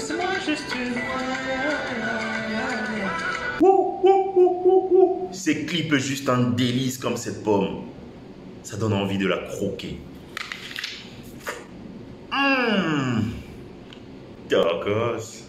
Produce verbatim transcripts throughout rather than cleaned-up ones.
Laisse-moi juste une fois. Ces clips juste un délice comme cette pomme. Ça donne envie de la croquer. Mmh. Tacos.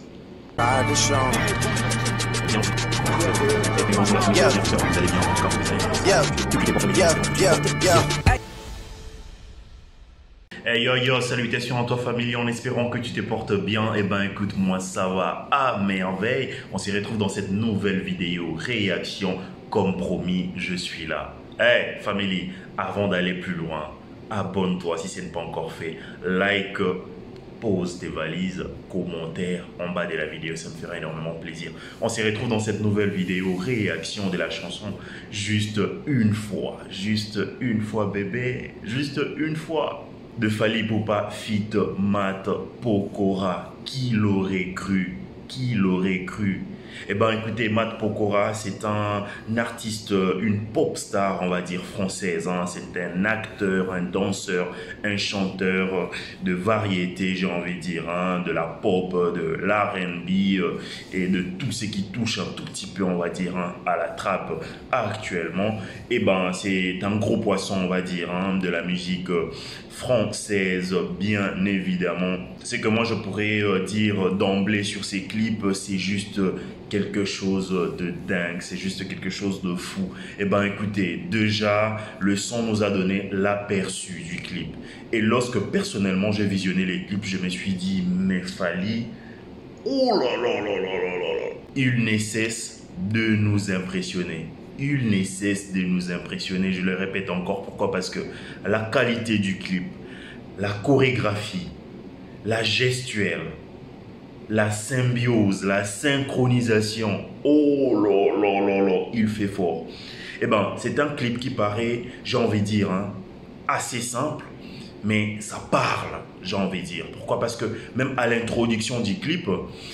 Hey yo yo, salutations à toi famille, en espérant que tu te portes bien. Eh ben écoute, moi ça va à merveille. On se retrouve dans cette nouvelle vidéo réaction. Comme promis, je suis là. Hey famille, avant d'aller plus loin, abonne-toi si ce n'est pas encore fait. Like, pose tes valises, commentaire en bas de la vidéo, ça me fera énormément plaisir. On se retrouve dans cette nouvelle vidéo réaction de la chanson Juste une fois, juste une fois bébé, juste une fois de Fally Ipupa feat. Matt Pokora. Qui l'aurait cru? Qui l'aurait cru? Eh ben écoutez, Matt Pokora, c'est un artiste, une pop star, on va dire française. Hein. C'est un acteur, un danseur, un chanteur de variété, j'ai envie de dire, hein, de la pop, de l'R and B euh, et de tout ce qui touche un tout petit peu, on va dire, hein, à la trappe actuellement. Eh ben c'est un gros poisson, on va dire, hein, de la musique française, bien évidemment. C'est que moi je pourrais euh, dire d'emblée sur ces clips, c'est juste quelque chose de dingue, c'est juste quelque chose de fou. Et ben écoutez, déjà le son nous a donné l'aperçu du clip. Et lorsque personnellement j'ai visionné les clips, je me suis dit mais Fally, oh là là là là là là là, il ne cesse de nous impressionner. Il ne cesse de nous impressionner, je le répète encore. Pourquoi? Parce que la qualité du clip, la chorégraphie, la gestuelle, la symbiose, la synchronisation, oh là là là là, il fait fort. Eh ben, c'est un clip qui paraît, j'ai envie de dire, hein, assez simple, mais ça parle, j'ai envie de dire. Pourquoi? Parce que même à l'introduction du clip,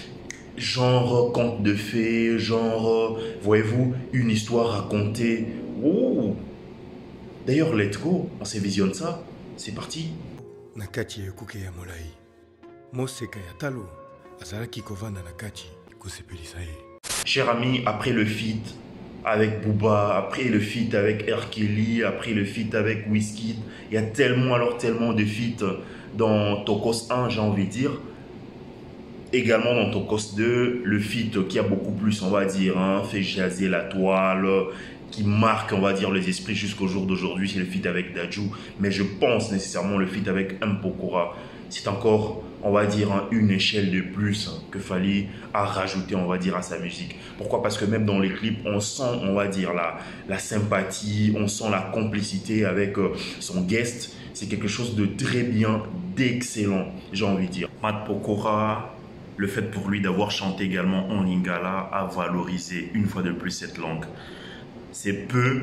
genre conte de fées, genre, voyez-vous, une histoire racontée. Oh. D'ailleurs, let's go, on se visionne ça, c'est parti. Nakati ekuke ya molai. Moseka ya talo. Azalaki kovanda nakati kosepelisa ye. Cher ami, après le feat avec Booba, après le feat avec R. Kelly, après le feat avec Wizkid, il y a tellement, alors tellement de feats dans Tokos un, j'ai envie de dire. Également dans Tokos deux, le feat qui a beaucoup plus, on va dire, hein, fait jaser la toile, qui marque, on va dire, les esprits jusqu'au jour d'aujourd'hui, c'est le feat avec Dadju. Mais je pense nécessairement le feat avec M. Pokora, c'est encore, on va dire, hein, une échelle de plus que Fally a rajouté, on va dire, à sa musique. Pourquoi? Parce que même dans les clips, on sent, on va dire, la, la sympathie, on sent la complicité avec euh, son guest. C'est quelque chose de très bien, d'excellent, j'ai envie de dire. Matt Pokora, le fait pour lui d'avoir chanté également en lingala a valorisé une fois de plus cette langue. C'est peu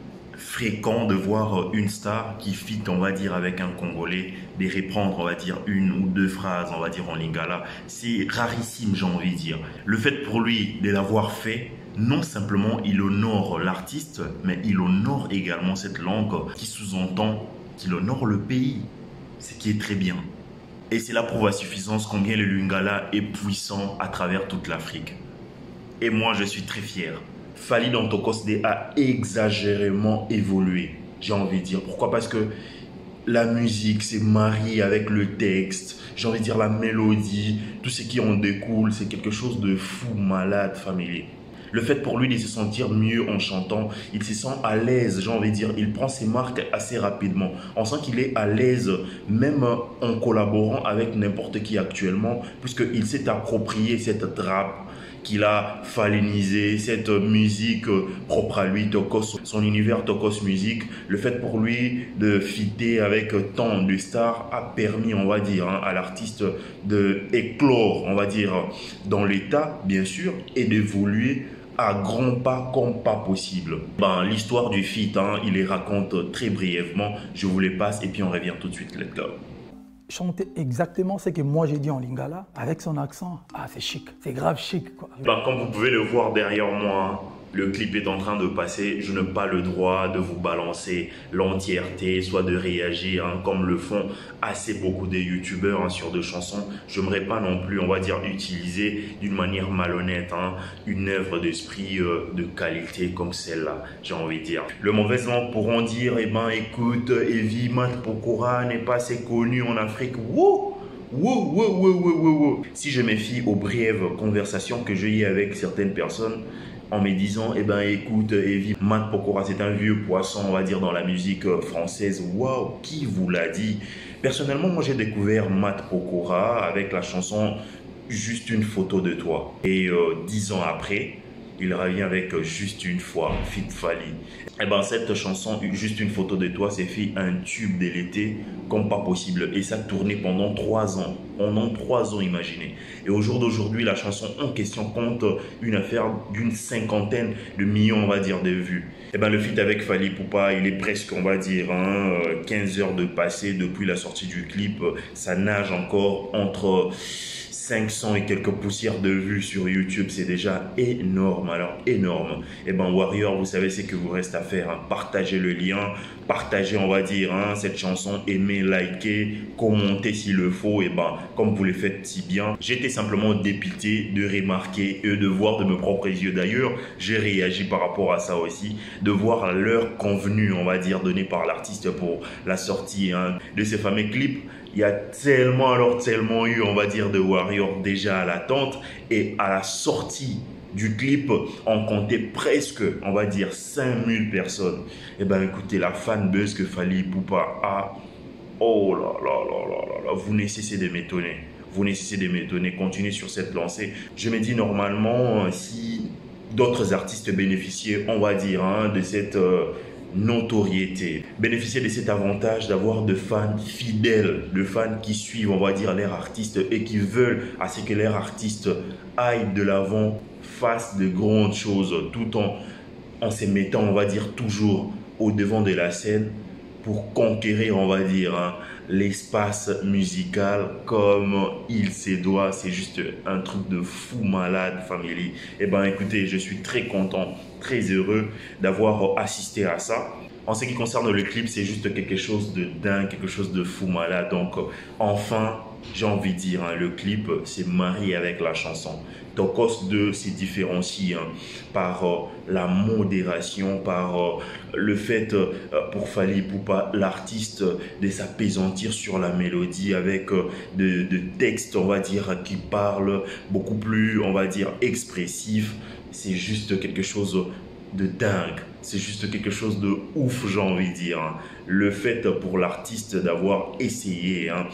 fréquent de voir une star qui fit, on va dire, avec un Congolais, de reprendre, on va dire, une ou deux phrases, on va dire, en lingala. C'est rarissime, j'ai envie de dire. Le fait pour lui de l'avoir fait, non simplement il honore l'artiste, mais il honore également cette langue qui sous-entend qu'il honore le pays, ce qui est très bien. Et c'est la preuve à suffisance combien le lingala est puissant à travers toute l'Afrique. Et moi, je suis très fier. Fally dans Tokos deux a exagérément évolué, j'ai envie de dire. Pourquoi? Parce que la musique s'est mariée avec le texte, j'ai envie de dire la mélodie, tout ce qui en découle, c'est quelque chose de fou, malade, familier. Le fait pour lui de se sentir mieux en chantant, il se sent à l'aise, j'ai envie de dire, il prend ses marques assez rapidement. On sent qu'il est à l'aise, même en collaborant avec n'importe qui actuellement, puisqu'il s'est approprié cette trappe qu'il a fallinisé, cette musique propre à lui, Tokos, son univers Tokos Music. Le fait pour lui de fitter avec tant de stars a permis, on va dire, hein, à l'artiste de éclore, on va dire, dans l'état, bien sûr, et d'évoluer à grands pas comme pas possible. Ben, l'histoire du feat, hein, il les raconte très brièvement. Je vous les passe et puis on revient tout de suite. Let's go. Chanter exactement ce que moi j'ai dit en lingala avec son accent. Ah, c'est chic, c'est grave chic quoi. Ben, comme vous pouvez le voir derrière moi, le clip est en train de passer, je n'ai pas le droit de vous balancer l'entièreté, soit de réagir hein, comme le font assez beaucoup des youtubeurs hein, sur deux chansons. Je n'aimerais pas non plus, on va dire, utiliser d'une manière malhonnête hein, une œuvre d'esprit euh, de qualité comme celle-là, j'ai envie de dire. Le mauvais langue pourront dire, eh ben écoute, Heavy Mat Pokora n'est pas assez connu en Afrique. Wouh! Wow, wow, wow, wow, wow, wow. Si je me fie aux brèves conversations que j'ai eues avec certaines personnes en me disant, eh ben écoute, Heavy Mat Pokora, c'est un vieux poisson, on va dire, dans la musique française. Waouh, qui vous l'a dit? Personnellement, moi j'ai découvert Mat Pokora avec la chanson Juste une photo de toi. Et euh, dix ans après, il revient avec Juste une fois, Fit Fally. Et ben cette chanson, Juste une photo de toi, s'est fait un tube de l'été comme pas possible. Et ça a tourné pendant trois ans. Pendant trois ans, imaginez. Et au jour d'aujourd'hui, la chanson en question compte une affaire d'une cinquantaine de millions, on va dire, de vues. Et ben le feat avec Fally Ipupa, il est presque, on va dire, hein, quinze heures de passé depuis la sortie du clip. Ça nage encore entre cinq cents et quelques poussières de vues sur YouTube, c'est déjà énorme, alors énorme. Et ben Warrior, vous savez ce que vous reste à faire, hein. Partagez le lien, partagez, on va dire, hein, cette chanson, aimez, likez, commentez s'il le faut, et ben comme vous le faites si bien. J'étais simplement dépité de remarquer et de voir de mes propres yeux. D'ailleurs, j'ai réagi par rapport à ça aussi, de voir l'heure convenue, on va dire, donnée par l'artiste pour la sortie hein, de ces fameux clips. Il y a tellement, alors tellement eu, on va dire, de Warrior déjà à l'attente. Et à la sortie du clip, on comptait presque, on va dire, cinq mille personnes. Et ben écoutez, la fanbase que Fally Ipupa a, oh là là là là là là, vous ne cessez de m'étonner. Vous ne cessez de m'étonner, continuez sur cette lancée. Je me dis normalement, si d'autres artistes bénéficiaient, on va dire, hein, de cette... Euh, notoriété, bénéficier de cet avantage d'avoir de fans fidèles, de fans qui suivent, on va dire, leur artiste et qui veulent à ce que leur artiste aille de l'avant, fasse de grandes choses, tout en, en se mettant, on va dire, toujours au devant de la scène pour conquérir, on va dire, hein, l'espace musical comme il se doit. C'est juste un truc de fou malade, family. Et ben écoutez, je suis très content, très heureux d'avoir assisté à ça. En ce qui concerne le clip, c'est juste quelque chose de dingue, quelque chose de fou malade. Donc enfin, j'ai envie de dire, hein, le clip s'est marié avec la chanson. Tokos deux s'est différencié hein, par euh, la modération, par euh, le fait euh, pour Fally Ipupa, l'artiste, de s'apaisantir sur la mélodie avec euh, de, de textes, on va dire, qui parlent beaucoup plus, on va dire, expressifs. C'est juste quelque chose de dingue. C'est juste quelque chose de ouf, j'ai envie de dire. Hein. Le fait pour l'artiste d'avoir essayé hein,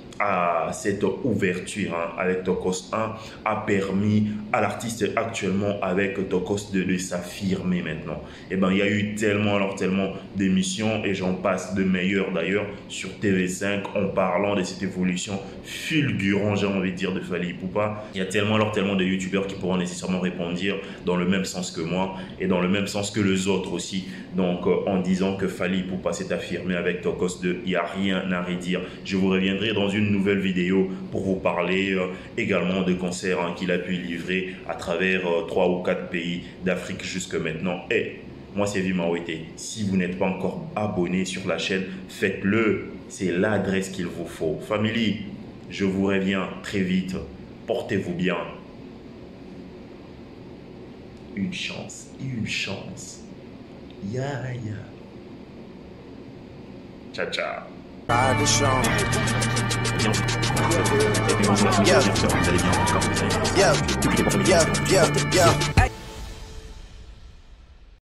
à cette ouverture hein, avec Tokos un a permis à l'artiste actuellement avec Tokos deux de s'affirmer maintenant. Et ben il y a eu tellement alors tellement d'émissions et j'en passe de meilleurs d'ailleurs sur T V cinq en parlant de cette évolution fulgurante, j'ai envie de dire, de Fally Ipupa. Il y a tellement alors tellement de youtubeurs qui pourront nécessairement répondre dans le même sens que moi et dans le même sens que les autres aussi. Donc euh, en disant que Fally Ipupa s'est affirmé avec Tokos deux, il n'y a rien à redire. Je vous reviendrai dans une nouvelle vidéo pour vous parler euh, également de concerts hein, qu'il a pu livrer à travers trois euh, ou quatre pays d'Afrique jusque maintenant. Et moi c'est Vimawete. Si vous n'êtes pas encore abonné sur la chaîne, faites-le. C'est l'adresse qu'il vous faut. Family, je vous reviens très vite. Portez-vous bien. Une chance, une chance. Ya, ya. Ciao, ciao. Ride the show. Yeah. Yeah, yeah, yeah, yeah.